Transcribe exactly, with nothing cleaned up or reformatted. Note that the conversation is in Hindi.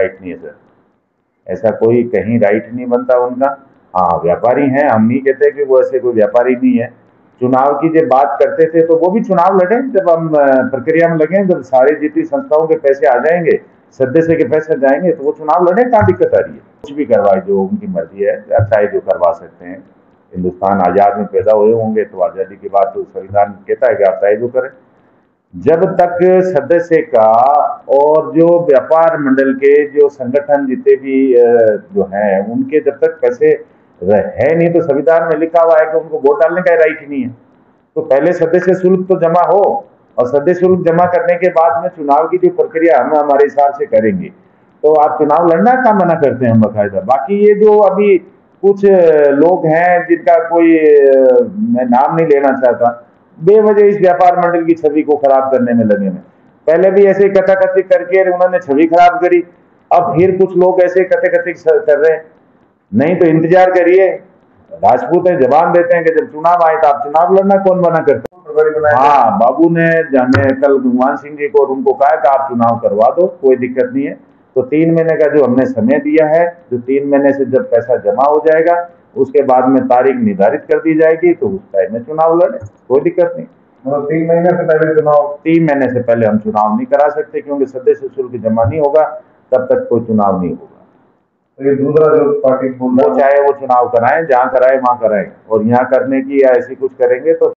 राइट नहीं है सर, ऐसा कोई कहीं राइट नहीं बनता उनका। हाँ व्यापारी हैं, हम नहीं कहते कि वो ऐसे कोई व्यापारी नहीं है। चुनाव की जब बात करते थे तो वो भी चुनाव लड़े, जब हम प्रक्रिया में लगे, जब सारी जितनी संस्थाओं के पैसे आ जाएंगे, सदस्य के पैसे जाएंगे, तो वो चुनाव लड़े, कहाँ दिक्कत आ रही है। कुछ भी करवाए, जो उनकी मर्जी है, चाहे जो करवा सकते हैं। हिंदुस्तान आजाद में पैदा हुए होंगे तो आजादी के बाद तो संविधान कहता है कि आप चाहे जो करें। जब तक सदस्य का और जो व्यापार मंडल के जो संगठन जितने भी जो हैं उनके जब तक पैसे है नहीं, तो संविधान में लिखा हुआ है कि उनको वोट डालने का राइट ही नहीं है। तो पहले सदस्य शुल्क तो जमा हो, और सदस्य शुल्क जमा करने के बाद में चुनाव की जो प्रक्रिया हम हमारे हिसाब से करेंगे, तो आप चुनाव लड़ना का मना करते हैं हम बाकायदा। बाकी ये जो अभी कुछ लोग हैं जिनका कोई मैं नाम नहीं लेना चाहता, बेवजह इस व्यापार मंडल की छवि को खराब करने में लगे हैं। पहले भी ऐसे कथाकथित करके उन्होंने छवि खराब करी, अब फिर कुछ लोग ऐसे कथाकथित कर रहे हैं। नहीं तो इंतजार करिए, राजपूत है, जवाब देते हैं कि जब चुनाव आए तो आप चुनाव लड़ना, कौन मना करता है। हाँ, बाबू ने जाने कल भगवान सिंह जी को और उनको कहा कि आप चुनाव करवा दो, कोई दिक्कत नहीं है। तो तीन महीने का जो हमने समय दिया है, जो तीन महीने से जब पैसा जमा हो जाएगा उसके बाद में तारीख निर्धारित कर दी जाएगी, तो उस टाइम में चुनाव लड़े, कोई दिक्कत नहीं। मतलब तीन महीने से पहले चुनाव तीन महीने से पहले हम चुनाव नहीं करा सकते, क्योंकि सदस्य शुल्क जमा नहीं होगा तब तक कोई चुनाव नहीं होगा। तो ये दूसरा जो पार्टी वो चाहे वो चुनाव कराएं, जहां कराए वहां कराएं, और यहाँ करने की या ऐसी कुछ करेंगे तो